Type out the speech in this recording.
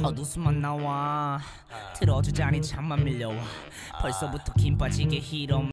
헛웃음만 나와 틀어주자니 잠만 밀려와 벌써부터 긴 바지게 히로